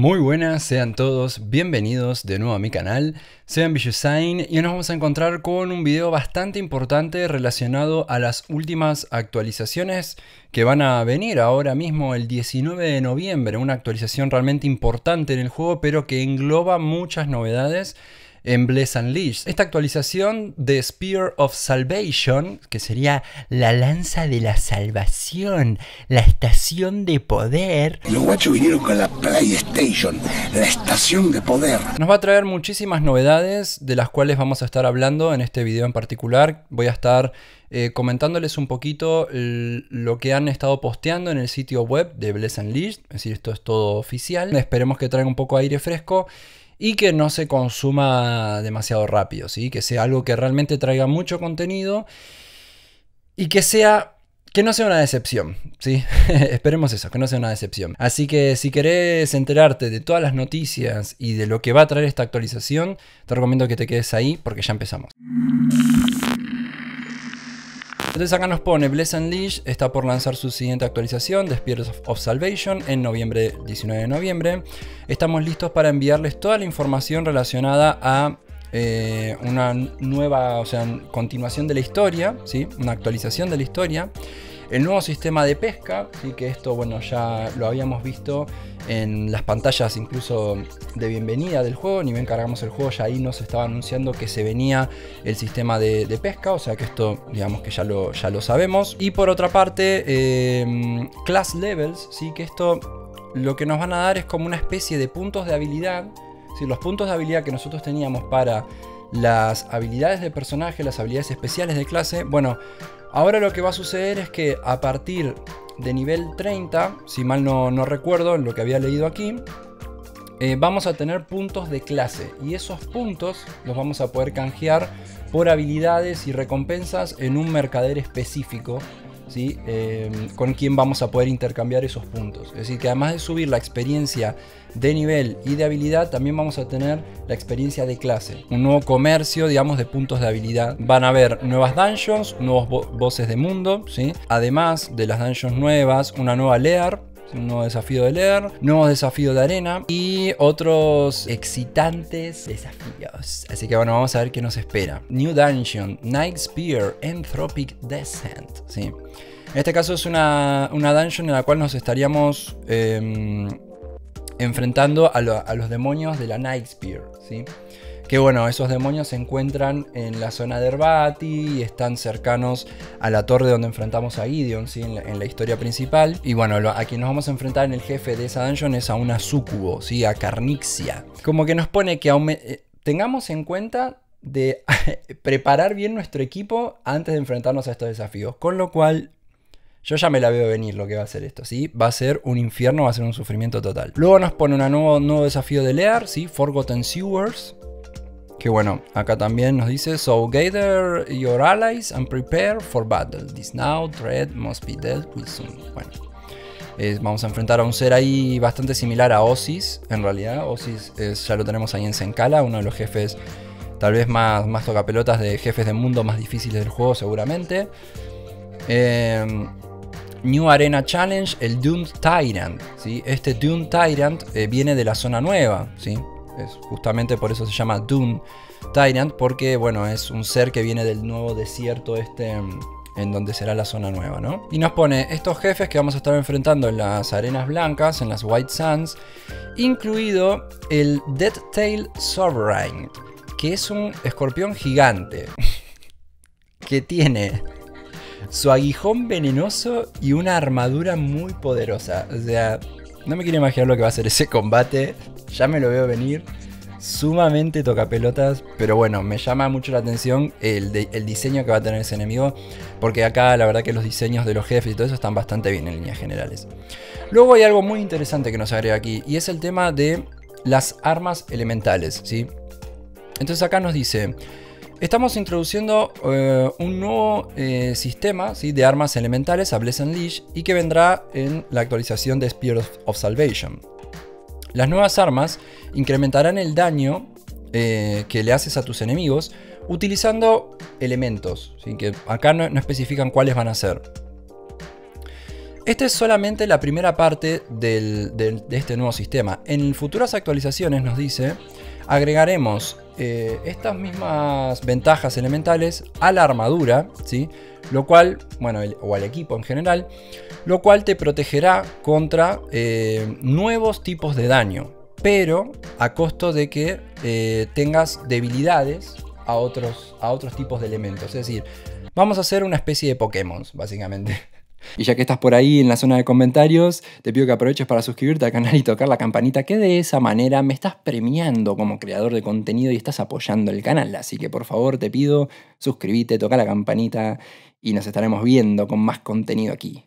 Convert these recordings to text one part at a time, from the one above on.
Muy buenas, sean todos bienvenidos de nuevo a mi canal. Soy Ambitiousain y hoy nos vamos a encontrar con un video bastante importante relacionado a las últimas actualizaciones que van a venir ahora mismo el 19 de noviembre. Una actualización realmente importante en el juego, pero que engloba muchas novedades en Bless Unleashed. Esta actualización de Spear of Salvation, que sería la lanza de la salvación, la estación de poder. Los guachos vinieron con la PlayStation, la estación de poder. Nos va a traer muchísimas novedades de las cuales vamos a estar hablando en este video en particular. Voy a estar comentándoles un poquito lo que han estado posteando en el sitio web de Bless Unleashed. Es decir, esto es todo oficial. Esperemos que traiga un poco de aire fresco y que no se consuma demasiado rápido, ¿sí? Que sea algo que realmente traiga mucho contenido y que no sea una decepción, ¿sí? Esperemos eso, que no sea una decepción. Así que si querés enterarte de todas las noticias y de lo que va a traer esta actualización, te recomiendo que te quedes ahí porque ya empezamos. Entonces acá nos pone Bless Unleashed está por lanzar su siguiente actualización de Spear of Salvation en noviembre, 19 de noviembre. Estamos listos para enviarles toda la información relacionada a una nueva, o sea, continuación de la historia, ¿sí? Una actualización de la historia. El nuevo sistema de pesca, ¿sí? Que esto, bueno, ya lo habíamos visto en las pantallas incluso de bienvenida del juego. Ni bien cargamos el juego, ya ahí nos estaba anunciando que se venía el sistema de pesca. O sea que esto, digamos que ya lo sabemos. Y por otra parte, Class Levels, ¿sí? Que esto lo que nos van a dar es como una especie de puntos de habilidad. ¿Sí? Los puntos de habilidad que nosotros teníamos para las habilidades de personaje, las habilidades especiales de clase, bueno, ahora lo que va a suceder es que a partir de nivel 30, si mal no recuerdo en lo que había leído aquí, vamos a tener puntos de clase. Y esos puntos los vamos a poder canjear por habilidades y recompensas en un mercader específico, ¿sí? Con quien vamos a poder intercambiar esos puntos. Es decir, que además de subir la experiencia de nivel y de habilidad, también vamos a tener la experiencia de clase. Un nuevo comercio, digamos, de puntos de habilidad. Van a haber nuevas dungeons, nuevos bosses de mundo, ¿sí? Además de las dungeons nuevas, una nueva lair, un nuevo desafío de lair, nuevos desafíos de arena y otros excitantes desafíos. Así que bueno, vamos a ver qué nos espera. New Dungeon, Night Spear, Anthropic Descent, ¿sí? En este caso es una dungeon en la cual nos estaríamos enfrentando a los demonios de la Night Spear, ¿sí? Que bueno, esos demonios se encuentran en la zona de Herbati y están cercanos a la torre donde enfrentamos a Gideon, ¿sí? en la historia principal. Y bueno, a quien nos vamos a enfrentar en el jefe de esa dungeon es a una Sucubo, ¿sí? A Carnixia. Como que nos pone que tengamos en cuenta de preparar bien nuestro equipo antes de enfrentarnos a estos desafíos. Con lo cual, yo ya me la veo venir lo que va a ser esto, ¿sí? Va a ser un infierno, va a ser un sufrimiento total. Luego nos pone un nuevo desafío de Lair, ¿sí? Forgotten Sewers. Que bueno, acá también nos dice: So gather your allies and prepare for battle. This now threat must be dealt with soon. Bueno, vamos a enfrentar a un ser ahí bastante similar a Osis. En realidad, Osis ya lo tenemos ahí en Zenkala, uno de los jefes tal vez más tocapelotas de jefes de mundo más difíciles del juego seguramente. New Arena Challenge, el Doomed Tyrant, ¿sí? Este Doomed Tyrant viene de la zona nueva, ¿sí? Es justamente por eso se llama Doomed Tyrant, porque bueno, es un ser que viene del nuevo desierto en donde será la zona nueva, ¿no? Y nos pone estos jefes que vamos a estar enfrentando en las arenas blancas, en las White Sands, incluido el Deathtail Sovereign, que es un escorpión gigante que tiene su aguijón venenoso y una armadura muy poderosa. O sea, no me quiero imaginar lo que va a ser ese combate. Ya me lo veo venir. Sumamente tocapelotas. Pero bueno, me llama mucho la atención el diseño que va a tener ese enemigo. Porque acá la verdad que los diseños de los jefes y todo eso están bastante bien en líneas generales. Luego hay algo muy interesante que nos agrega aquí. Y es el tema de las armas elementales, ¿sí? Entonces acá nos dice: estamos introduciendo un nuevo sistema, ¿sí? De armas elementales a Bless Unleashed y que vendrá en la actualización de Spear of Salvation. Las nuevas armas incrementarán el daño que le haces a tus enemigos utilizando elementos, ¿sí? Que acá no especifican cuáles van a ser. Esta es solamente la primera parte de este nuevo sistema. En futuras actualizaciones nos dice, agregaremos estas mismas ventajas elementales a la armadura, ¿sí? Lo cual, bueno, o al equipo en general, lo cual te protegerá contra nuevos tipos de daño, pero a costo de que tengas debilidades a otros tipos de elementos. Es decir, vamos a hacer una especie de Pokémon, básicamente. Y ya que estás por ahí en la zona de comentarios, te pido que aproveches para suscribirte al canal y tocar la campanita, que de esa manera me estás premiando como creador de contenido y estás apoyando el canal. Así que por favor te pido, suscríbete, toca la campanita y nos estaremos viendo con más contenido aquí.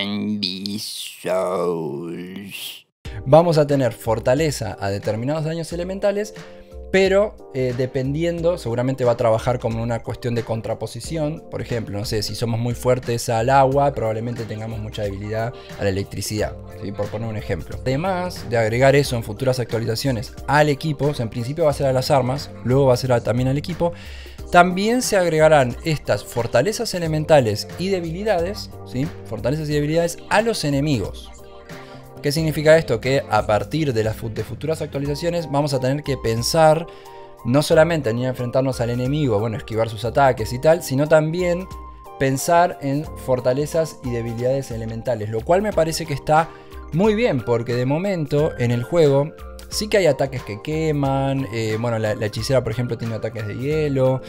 Ambisouls. Vamos a tener fortaleza a determinados daños elementales, pero dependiendo, seguramente va a trabajar como una cuestión de contraposición. Por ejemplo, no sé, si somos muy fuertes al agua, probablemente tengamos mucha debilidad a la electricidad, ¿sí? Por poner un ejemplo. Además de agregar eso en futuras actualizaciones al equipo, o sea, en principio va a ser a las armas, luego va a ser también al equipo, también se agregarán estas fortalezas elementales y debilidades, ¿sí? Fortalezas y debilidades a los enemigos. ¿Qué significa esto? Que a partir de futuras actualizaciones vamos a tener que pensar no solamente en ir a enfrentarnos al enemigo, bueno, esquivar sus ataques y tal, sino también pensar en fortalezas y debilidades elementales, lo cual me parece que está muy bien, porque de momento en el juego sí que hay ataques que queman, bueno, la hechicera por ejemplo tiene ataques de hielo,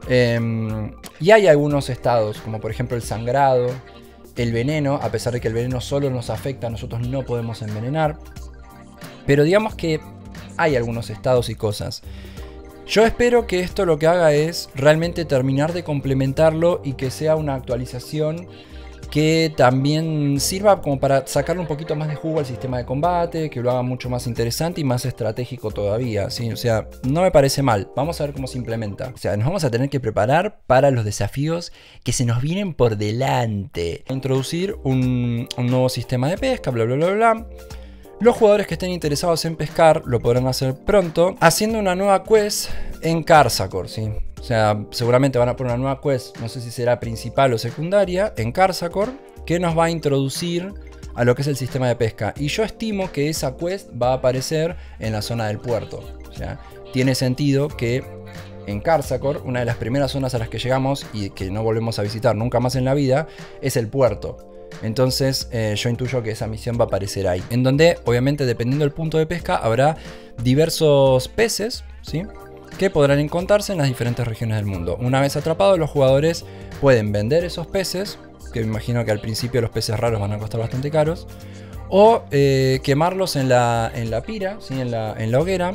y hay algunos estados, como por ejemplo el sangrado, el veneno, a pesar de que el veneno solo nos afecta, nosotros no podemos envenenar. Pero digamos que hay algunos estados y cosas. Yo espero que esto lo que haga es realmente terminar de complementarlo y que sea una actualización que también sirva como para sacarle un poquito más de jugo al sistema de combate, que lo haga mucho más interesante y más estratégico todavía, ¿sí? O sea, no me parece mal. Vamos a ver cómo se implementa. O sea, nos vamos a tener que preparar para los desafíos que se nos vienen por delante. Introducir un nuevo sistema de pesca, bla, bla, bla, bla. Los jugadores que estén interesados en pescar lo podrán hacer pronto, haciendo una nueva quest en Karsakor, ¿sí? O sea, seguramente van a poner una nueva quest, no sé si será principal o secundaria, en Karsakor, que nos va a introducir a lo que es el sistema de pesca. Y yo estimo que esa quest va a aparecer en la zona del puerto. O sea, tiene sentido que en Karsakor, una de las primeras zonas a las que llegamos y que no volvemos a visitar nunca más en la vida, es el puerto. Entonces yo intuyo que esa misión va a aparecer ahí, en donde obviamente dependiendo del punto de pesca habrá diversos peces, ¿sí?, que podrán encontrarse en las diferentes regiones del mundo. Una vez atrapados, los jugadores pueden vender esos peces, que me imagino que al principio los peces raros van a costar bastante caros, o quemarlos en la pira, ¿sí?, en la hoguera,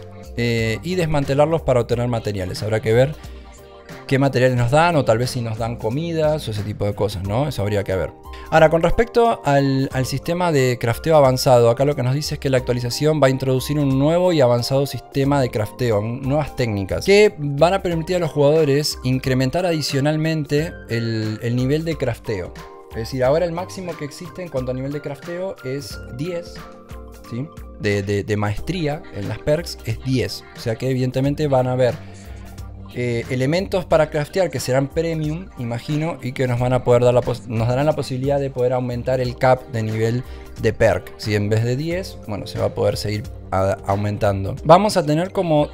y desmantelarlos para obtener materiales. Habrá que ver qué materiales nos dan, o tal vez si nos dan comidas o ese tipo de cosas, ¿no? Eso habría que ver. Ahora, con respecto al sistema de crafteo avanzado, acá lo que nos dice es que la actualización va a introducir un nuevo y avanzado sistema de crafteo, nuevas técnicas, que van a permitir a los jugadores incrementar adicionalmente el nivel de crafteo. Es decir, ahora el máximo que existe en cuanto a nivel de crafteo es 10, ¿sí? De maestría en las perks es 10. O sea que evidentemente van a haber elementos para craftear que serán premium, imagino, y que nos van a poder dar nos darán la posibilidad de poder aumentar el cap de nivel de perk. Si en vez de 10, bueno, se va a poder seguir aumentando. Vamos a tener como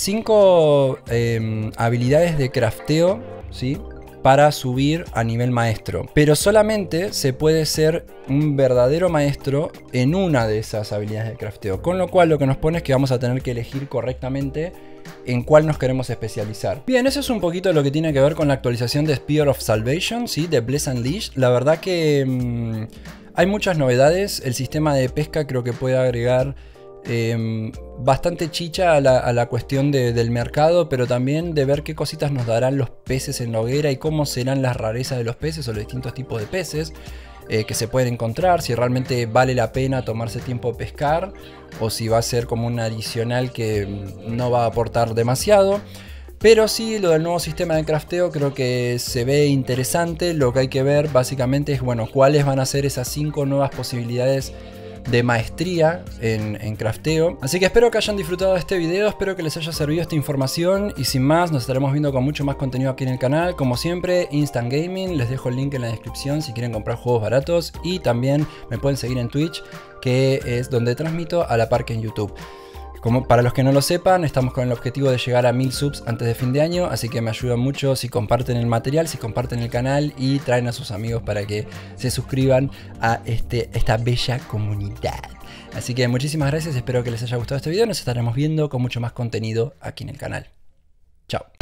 5 habilidades de crafteo, ¿sí?, para subir a nivel maestro, pero solamente se puede ser un verdadero maestro en una de esas habilidades de crafteo, con lo cual lo que nos pone es que vamos a tener que elegir correctamente en cuál nos queremos especializar. Bien, eso es un poquito lo que tiene que ver con la actualización de Spear of Salvation, ¿sí?, de Bless Unleashed. La verdad que hay muchas novedades. El sistema de pesca creo que puede agregar bastante chicha a la cuestión del mercado, pero también de ver qué cositas nos darán los peces en la hoguera y cómo serán las rarezas de los peces o los distintos tipos de peces que se pueden encontrar, si realmente vale la pena tomarse tiempo de pescar o si va a ser como un adicional que no va a aportar demasiado. Pero sí, lo del nuevo sistema de crafteo creo que se ve interesante. Lo que hay que ver básicamente es, bueno, cuáles van a ser esas 5 nuevas posibilidades de maestría en crafteo. Así que espero que hayan disfrutado de este video, espero que les haya servido esta información y sin más nos estaremos viendo con mucho más contenido aquí en el canal. Como siempre, Instant Gaming, les dejo el link en la descripción si quieren comprar juegos baratos y también me pueden seguir en Twitch, que es donde transmito a la par que en YouTube. Como para los que no lo sepan, estamos con el objetivo de llegar a 1000 subs antes de fin de año, así que me ayudan mucho si comparten el material, si comparten el canal y traen a sus amigos para que se suscriban a esta bella comunidad. Así que muchísimas gracias, espero que les haya gustado este video, nos estaremos viendo con mucho más contenido aquí en el canal. Chao.